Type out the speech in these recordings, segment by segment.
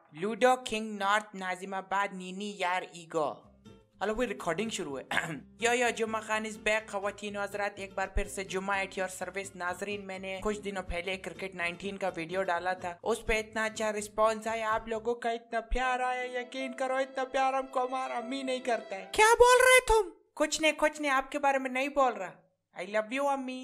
Ludo king north Nazimabad नीनी यार ego. Hello वो रिकॉर्डिंग शुरू है। यो जुम्मा खान इज बैक। ख़वातीन हज़रात, एक बार फिर से जुम्मा एट योर सर्विस। नाजरीन, मैंने कुछ दिनों पहले क्रिकेट 19 का वीडियो डाला था, उस पे इतना अच्छा रिस्पांस आया, आप लोगों का इतना प्यार आया, यकीन करो इतना प्यार हमको हमारा अम्मी नहीं करता है। क्या बोल रहे तुम? कुछ नहीं, आपके बारे में नहीं बोल रहा। आई लव यू अम्मी।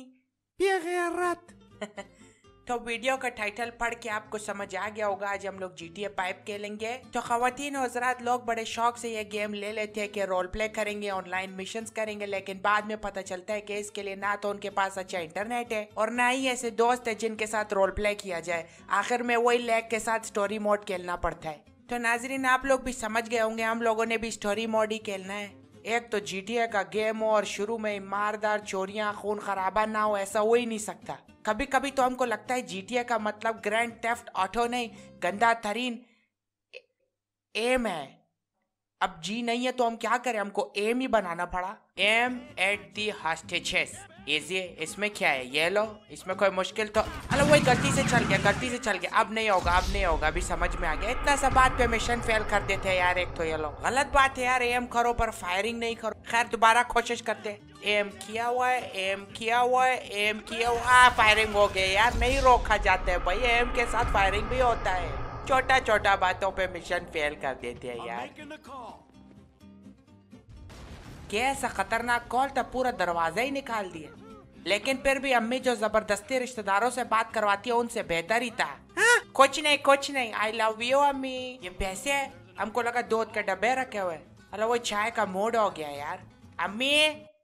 तो वीडियो का टाइटल पढ़ के आपको समझ आ गया होगा, आज हम लोग GTA 5 खेलेंगे। तो ख़वातीन हज़रात, लोग बड़े शौक से ये गेम ले लेते हैं कि रोल प्ले करेंगे, ऑनलाइन मिशंस करेंगे, लेकिन बाद में पता चलता है कि इसके लिए ना तो उनके पास अच्छा इंटरनेट है और ना ही ऐसे दोस्त है जिनके साथ रोल प्ले किया जाए। आखिर में वही लैग के साथ स्टोरी मोड खेलना पड़ता है। तो नाजरीन, आप लोग भी समझ गए होंगे, हम लोगों ने भी स्टोरी मोड ही खेलना है। एक तो GTA का गेम हो और शुरू में मारदार, चोरियां, खून खराबा ना हो, ऐसा हो ही नहीं सकता। कभी कभी तो हमको लगता है GTA का मतलब ग्रैंड थेफ्ट ऑटो नहीं, गंदा तरीन एम है। अब जी नहीं है तो हम क्या करें, हमको एम ही बनाना पड़ा। Aim at the hostages. Easy, इसमें क्या है, ये लो, इसमें कोई मुश्किल तो अरे वही गलती से चल गया। अब नहीं होगा, अभी समझ में आ गया। इतना सा बात पे मिशन फेल कर देते हैं यार। एक तो ये लो, गलत बात है यार, एम करो पर फायरिंग नहीं करो। खैर दोबारा कोशिश करते। एम किया हुआ है, फायरिंग हो गई यार। नहीं रोका जाता है भाई, एम के साथ फायरिंग भी होता है। छोटा बातों पे मिशन फेल कर देते हैं यार। कैसा खतरनाक कॉल था, पूरा दरवाजा ही निकाल दिया। लेकिन फिर भी अम्मी जो जबरदस्ती रिश्तेदारों से बात करवाती है उनसे बेहतर ही था। हाँ? कुछ नहीं, आई लव यू अम्मी। ये पैसे है, हमको लगा दूध के डब्बे रखे हुए। अरे वो चाय का मूड हो गया यार। अम्मी,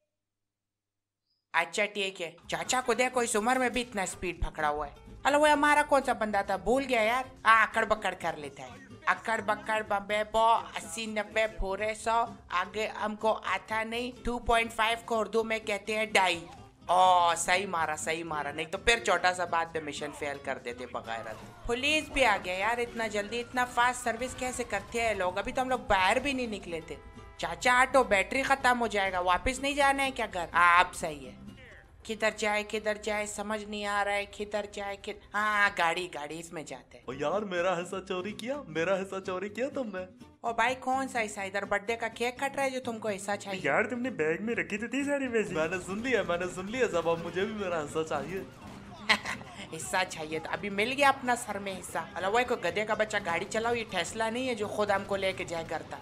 अच्छा ठीक है। चाचा को देखो, इस उम्र में भी इतना स्पीड पकड़ा हुआ है। अरे वो हमारा कौन सा बंदा था, भूल गया यार। अकड़ बकड़ कर लेता है। अकड़ बकड़ बम्बे बो 80 90 पूरे 100, आगे हमको आता नहीं। 2.5 को उर्दू में कहते हैं डाई। ओ सही मारा, नहीं तो फिर छोटा सा बात पे मिशन फेल कर देते बगैर। पुलिस भी आ गया यार, इतना जल्दी, इतना फास्ट सर्विस कैसे करते हैं लोग। अभी तो हम लोग बाहर भी नहीं निकले थे। चाचा ऑटो बैटरी खत्म हो जाएगा, वापस नहीं जाना है क्या घर? आप सही है। किधर जाए समझ नहीं आ रहा है। किधर जाए हाँ, गाड़ी इसमें जाते हैं। ओ यार, मेरा हिस्सा चोरी किया तुमने। ओ भाई, कौन सा हिस्सा? इधर बर्थडे का केक कट रहा है जो तुमको हिस्सा चाहिए। यार तुमने बैग में रखी थी सारी वैसी। मैंने सुन लिया सब, अब मुझे भी मेरा हिस्सा चाहिए। हिस्सा चाहिए तो अभी मिल गया अपना सर में हिस्सा। अल्लाह, वो कोई गधे का बच्चा गाड़ी चलाओ, ये टेस्ला नहीं है जो खुद हमको लेके जाया करता।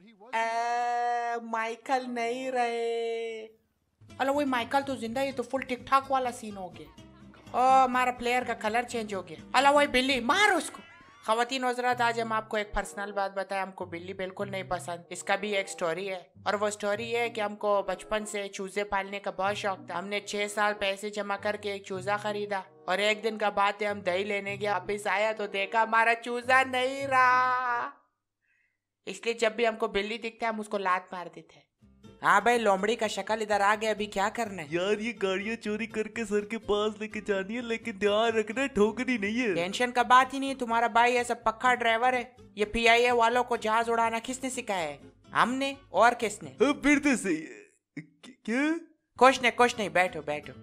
माइकल नहीं रहे। अल्लाह, वही माइकल तो जिंदा है, तो फुल टिक ठाक वाला सीन हो गया। ओ, हमारा प्लेयर का कलर चेंज हो गया। अल्लाह, वही बिल्ली, मार उसको। ख़वातीन हज़रात, आज हम आपको एक पर्सनल बात बताएं, हमको बिल्ली बिल्कुल नहीं पसंद। इसका भी एक स्टोरी है, और वो स्टोरी है कि हमको बचपन से चूजे पालने का बहुत शौक था। हमने 6 साल पैसे जमा करके एक चूजा खरीदा, और एक दिन का बात है, हम दही लेने गया, वापिस आया तो देखा हमारा चूजा नहीं रहा। इसलिए जब भी हमको बिल्ली दिखता है हम उसको लात मार देते हैं। हाँ भाई, लोमड़ी का शक्ल इधर आ गया, अभी क्या करना है? यार ये गाड़ियाँ चोरी करके सर के पास लेके जानी है, लेकिन ध्यान रखना ठोकनी नहीं है। टेंशन का बात ही नहीं है, तुम्हारा भाई ऐसा पक्का ड्राइवर है। ये PIA वालों को जहाज उड़ाना किसने सिखाया है? हमने, और किसने? फिर तो सही। क्या? कुछ नहीं, बैठो।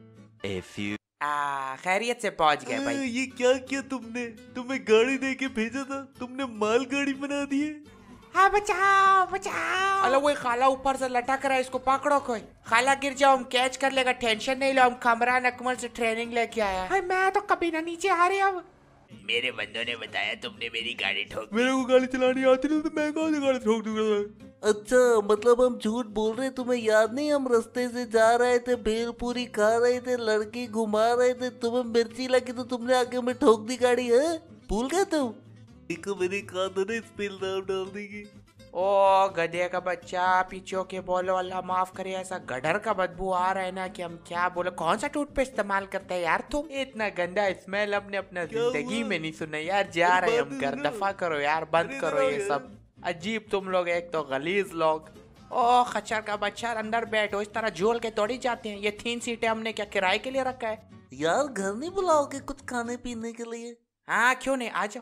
खैरियत से पहुंच गए भाई। ये क्या किया तुमने? तुम्हें गाड़ी दे के भेजा था, तुमने माल गाड़ी बना दी है। हाँ, बचाओ। अल्लाह, वो खाला ऊपर से लटक रहा है, इसको पकड़ो कोई। खाला गिर जाओ, हम कैच कर लेगा, टेंशन नहीं लो। हम कमरान अकमल से ट्रेनिंग लेके आया है। मैं तो कभी ना नीचे आ रही। अब मेरे बंदों ने बताया तुमने मेरी गाड़ी ठोक दी। मेरे को गाड़ी चलानी आती नहीं, तो मैं कहाँ से गाड़ी ठोक दूंगा? अच्छा, मतलब हम झूठ बोल रहे, तुम्हें याद नहीं? हम रास्ते से जा रहे थे, भेलपूरी खा रहे थे, लड़की घुमा रहे थे, तुम्हें मिर्ची लगी तो तुमने आगे में ठोक दी गाड़ी है। भूल गए तुम? देखो, मैंने कहा था ना स्पिल नाम डाल देगी। ओ गधे का बच्चा, पीछे के बोलो अल्लाह माफ करे, ऐसा गडर का बदबू आ रहा है ना कि हम क्या बोले। कौन सा टूथपेस्ट इस्तेमाल करता है यार तुम? इतना गंदा स्मेल हमने अपना जिंदगी में नहीं सुना यार। जा रहे हम घर, दफा करो यार, बंद करो ये सब। अजीब तुम लोग, एक तो गलीज लोग। ओ खच्चर का बच्चा, अंदर बैठो, इस तरह झोल के तोड़ी जाते हैं। ये 3 सीटें हमने क्या किराए के लिए रखा है? यार घर नहीं बुलाओगे कुछ खाने पीने के लिए? हाँ क्यों नहीं, आ जाओ।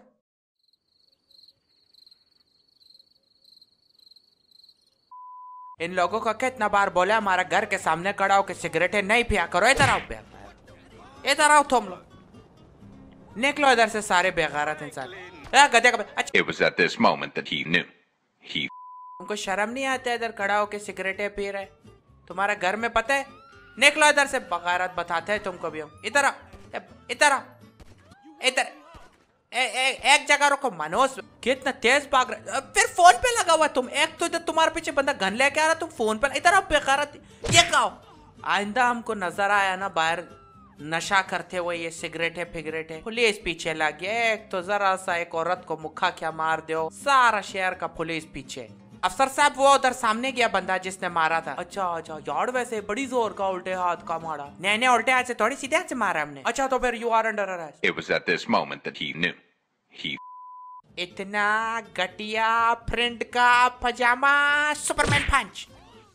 इन लोगों का कितना बार बोला हमारा घर के सामने खड़ा हो के सिगरेटें नहीं पिया करो। इधर आओ तुम लोग, निकलो इधर से सारे बेगैरत इंसान। गधे का अच्छा It was at this moment that he knew. He तुमको शर्म नहीं आता इधर खड़ा होके सिगरेटें पी रहे? तुम्हारा घर में पता है? निकलो इधर से, बगारत बताते हैं तुमको भी हम। इधर आओ, इधर आओ, इधर एक जगह रुको। मनोज कितना तेज भाग रहा है, फिर फोन पे लगा हुआ तुम। एक तो इधर तुम्हारे पीछे बंदा गन लेके आ रहा, तुम फोन पे। इधर आओ बेगारत, ये कहो। आइंदा हमको नजर आया ना बाहर नशा करते हुए ये सिगरेटें फिगरेटें, पुलिस पीछे लगे। एक तो जरा सा एक औरत को मुक्का क्या मार दो, सारा शहर का पुलिस पीछे। अफसर साहब वो उधर सामने गया बंदा जिसने मारा था। अच्छा अच्छा यार, वैसे बड़ी जोर का उल्टे हाथ का मारा। नहीं उल्टे हाथ से थोड़ी सीधे हाथ से मारा हमने। अच्छा तो फिर you are under arrest. It was at this moment that he knew. He इतना घटिया प्रिंट का पजामा, सुपरमैन पंच।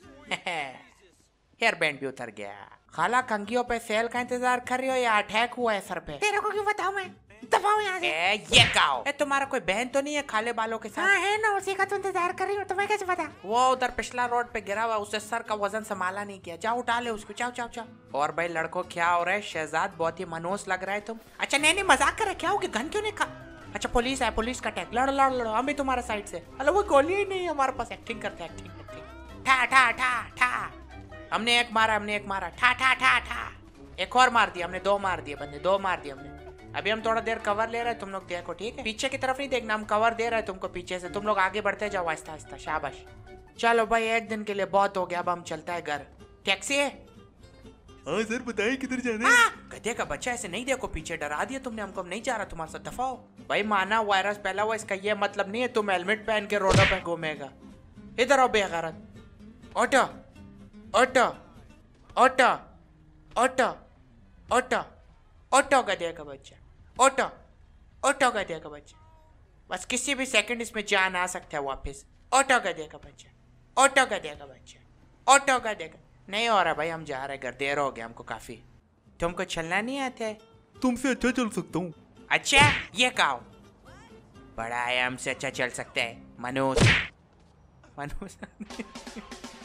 हेयर बैंड भी उतर गया। खाला कंगियों पे सेल का इंतजार कर रही हो या अटैक हुआ है सर पे? तेरे को क्यों बताऊं मैं? दबाओ यहाँ से। ये कहो, तुम्हारा कोई बहन तो नहीं है खाले बालों के साथ? हाँ है ना, उसी का तो इंतजार कर रही हूँ। तुम्हें कैसे पता? वो उधर पिछला रोड पे गिरा हुआ, उससे सर का वजन संभाला नहीं किया। जाओ उठा ले उसको, जाओ जाओ जाओ। और भाई लड़कों क्या हो रहा है? शहजाद बहुत ही मनोस लग रहा है तुम। अच्छा नहीं मजाक कर रहे, क्या हो गया? गन क्यों नहीं खा? अच्छा पुलिस है, पुलिस का टैग। लड़ो लड़ो लड़ो, हम भी तुम्हारे साइड से। अरे वो गोली ही नहीं हमारे पास। एक्टिंग करते एक्टिंग। ठा ठा ठा ठा। हमने एक मारा, हमने एक मारा। ठा ठा ठा ठा। एक और मार दिया हमने, 2 मार दिए बंदे, 2 मार दिए हमने। अभी हम थोड़ा देर कवर ले रहे हैं, तुम लोग देखो ठीक है? पीछे की तरफ नहीं देखना, हम कवर दे रहे हैं तुमको पीछे से। तुम लोग आगे बढ़ते जाओ आहिस्ता आहिस्ता। शाबाश। चलो भाई एक दिन के लिए बहुत हो गया, अब हम चलता है घर। टैक्सी है? हाँ सर बताइए किधर जाना है? गधे का बच्चा, ऐसे नहीं देखो, पीछे डरा दिया तुमने हमको। हम नहीं जा रहा तुम्हारे साथ, दफा हो। भाई माना वायरस फैला हुआ, इसका ये मतलब नहीं है तुम हेलमेट पहन के रोडों पे घूमेगा। इधर आओ बेगैरत। Auto auto auto auto auto auto गधे का बच्चा। ऑटो ऑटो गधे का बच्चा। बस किसी भी सेकंड इसमें जान आ सकता है वापस। ऑटो गधे का बच्चा, ऑटो गधे का बच्चा, ऑटो गधे का। नहीं हो रहा भाई, हम जा रहे घर, देर हो गया हमको काफी। तुमको चलना नहीं आता है? तुमसे अच्छा चल सकता हूँ। अच्छा ये कहो, बड़ा है हमसे अच्छा चल सकता है। मनोज मनोज